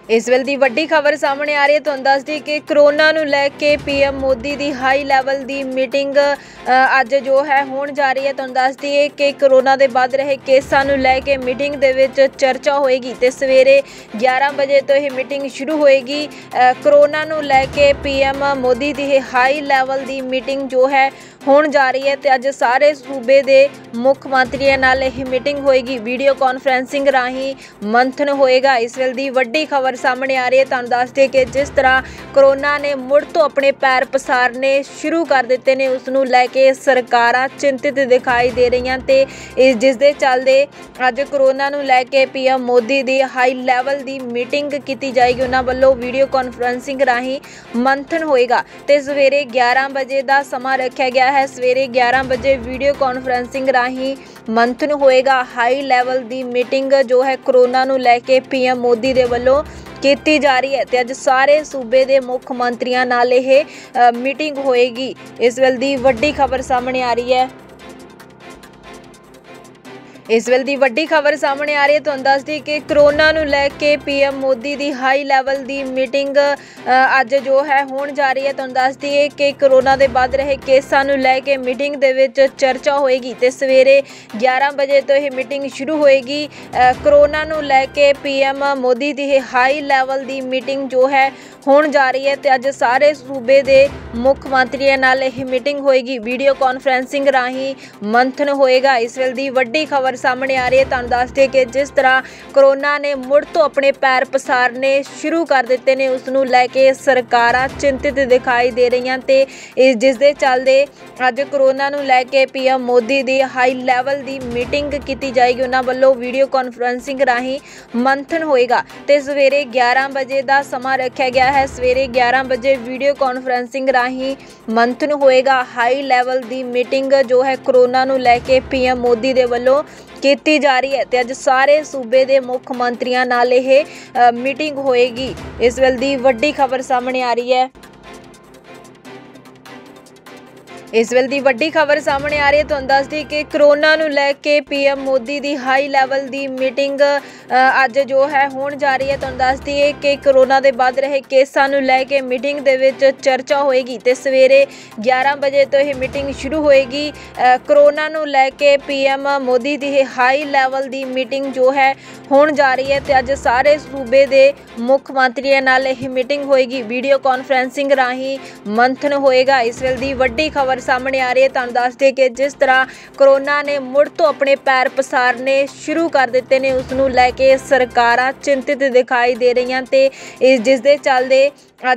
इस वेले दी वड्डी खबर सामने आ रही है। तुहानूं दस दी कि करोना नूं लैके पीएम मोदी दी हाई लैवल दी मीटिंग अज जो है होण जा रही है। तुहानूं दस दईए कि करोना दे वध रहे केसां नूं लैके मीटिंग दे विच चर्चा होएगी ते सवेरे 11 बजे तो यह मीटिंग शुरू होएगी। करोना नूं लैके पीएम मोदी दी हाई लैवल दी मीटिंग जो है होण जा रही है ते अज सारे सूबे दे मुख मंत्रियों नाल यह मीटिंग होएगी। वीडियो कॉन्फ्रेंसिंग राही मंथन होएगा। इस वेले दी वड्डी खबर सामने आ रही है। तुहानूं दस दईए कि जिस तरह करोना ने मुड़ तो अपने पैर पसारने शुरू कर दिते ने उसनूं लैके सरकारां चिंतित दिखाई दे रही ते जिस दे चलदे अज करोना नूं लैके पीएम मोदी दी हाई लैवल दी मीटिंग की जाएगी। उन्हां वल्लों वीडियो कॉन्फ्रेंसिंग राही मंथन होएगा ते सवेरे 11 बजे का समा रखा गया है। सवेरे 11 बजे वीडियो कॉन्फ्रेंसिंग राही मंथन होएगा। हाई लैवल दी मीटिंग जो है करोना नूं लैके पीएम मोदी दे वल्लों की जा रही है ते अज सारे सूबे दे मुख मंत्रियों नाल यह मीटिंग होएगी। इस वेले दी वड्डी खबर सामने आ रही है। इस वेले दी वड्डी खबर सामने आ रही है। तुहानूं दस दी कि करोना नूं लैके पीएम मोदी दी हाई लैवल दी मीटिंग अज जो है होण जा रही है। तुहानूं दस दईए कि करोना दे वध रहे केसां नूं लैके मीटिंग दे विच चर्चा होएगी ते सवेरे 11 बजे तो यह मीटिंग शुरू होएगी। करोना नूं लैके पीएम मोदी दी हाई लैवल दी मीटिंग जो है होण जा रही है ते अज सारे सूबे दे मुख मंत्रियों नाल यह मीटिंग होएगी। वीडियो कॉन्फ्रेंसिंग राही मंथन होएगा। इस वेले दी वड्डी खबर सामने आ रही है। तुहानूं दस दईए कि जिस तरह करोना ने मुड़ तो अपने पैर पसारने शुरू कर दिते ने उसनूं लैके सरकारां चिंतित दिखाई दे रही ते जिस दे चलदे अज करोना नूं लैके पीएम मोदी दी हाई लैवल दी मीटिंग की जाएगी। उन्हां वल्लों वीडियो कॉन्फ्रेंसिंग राही मंथन होएगा ते सवेरे 11 बजे का समा रखा गया है। सवेरे 11 बजे वीडियो कॉन्फ्रेंसिंग राही मंथन होएगा। हाई लैवल दी मीटिंग जो है करोना नूं लैके पीएम मोदी दे वल्लों की जा रही है ते अज सारे सूबे दे मुख मंत्रियों नाल यह मीटिंग होएगी। इस वेले दी वड्डी खबर सामने आ रही है। इस वेले दी वड्डी खबर सामने आ रही है। तुहानूं दस दी कि करोना नूं लैके पीएम मोदी दी हाई लैवल दी मीटिंग अज जो है होण जा रही है। तुहानूं दस दईए कि करोना दे वध रहे केसां नूं लैके मीटिंग दे विच चर्चा होएगी ते सवेरे 11 बजे तो यह मीटिंग शुरू होएगी। करोना नूं लैके पीएम मोदी दी हाई लैवल दी मीटिंग जो है होण जा रही है ते अज सारे सूबे दे मुख मंत्रियों नाल यह मीटिंग होएगी। वीडियो कॉन्फ्रेंसिंग राही मंथन होएगा। इस वेले दी वड्डी खबर सामने आ रही है। तुहानूं दस दईए कि जिस तरह करोना ने मुड़ तो अपने पैर पसारने शुरू कर दिते ने उसनूं लैके सरकारां चिंतित दिखाई दे रही ते जिस दे चलदे